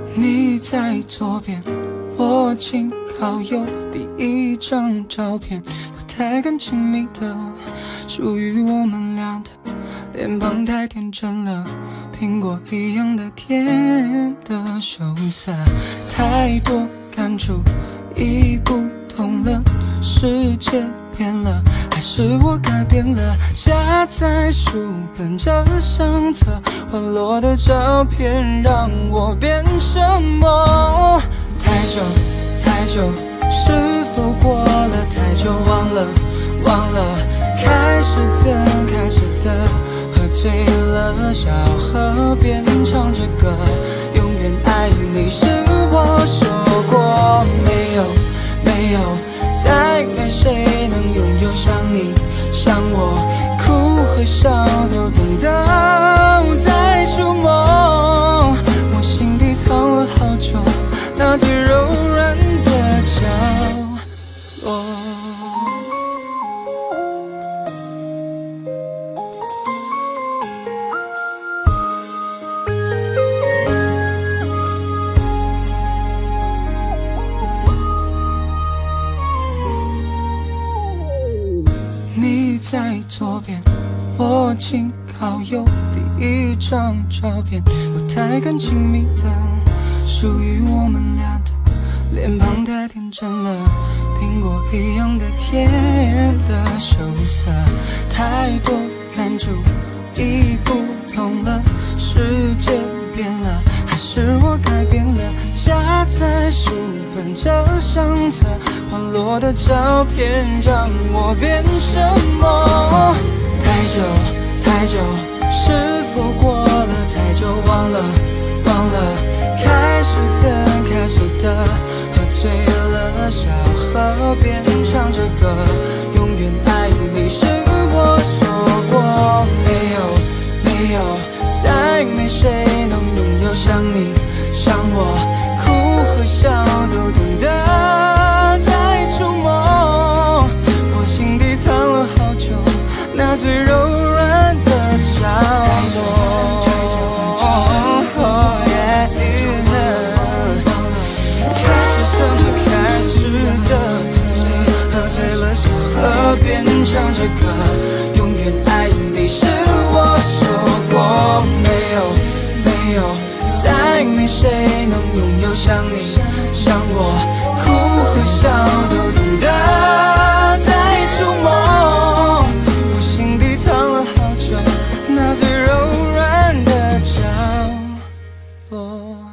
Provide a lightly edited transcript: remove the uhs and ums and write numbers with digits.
你在左边，我紧靠右，第一张照片不太敢亲密的，属于我们俩的，脸庞太天真了，苹果一样的甜的羞涩，太多感触已不同了，世界变了，还是我改变了？夹在书本这相册，滑落的照片让我变什么？太久太久，是否过了太久？忘了忘了，开始的，喝醉了，小河边唱着歌，永远爱你是我说过，没有，再没谁能拥有像你像我，哭和笑都懂得在触摸，我心底藏了好久，那最柔软的角落。你在左边，我紧靠右，第一张照片不太敢亲密的，属于我们俩的，脸庞太天真了，苹果一样的甜的羞涩，太多感触已不同了，世界变了，还是我改变了？夹在书本这相册，滑落的照片让我变什么？太久，是否过了太久？忘了，开始的，喝醉了，小河边唱着歌，永远爱你是我说过，没有，再没谁能拥有像你像我，哭和笑都懂得在触摸，我心底藏了好久，那最柔软的角落。河边唱着歌，永远爱你是我说过，没有，再没谁能拥有像你像我，哭和笑都懂得在触摸，我心底藏了好久，那最柔软的角落。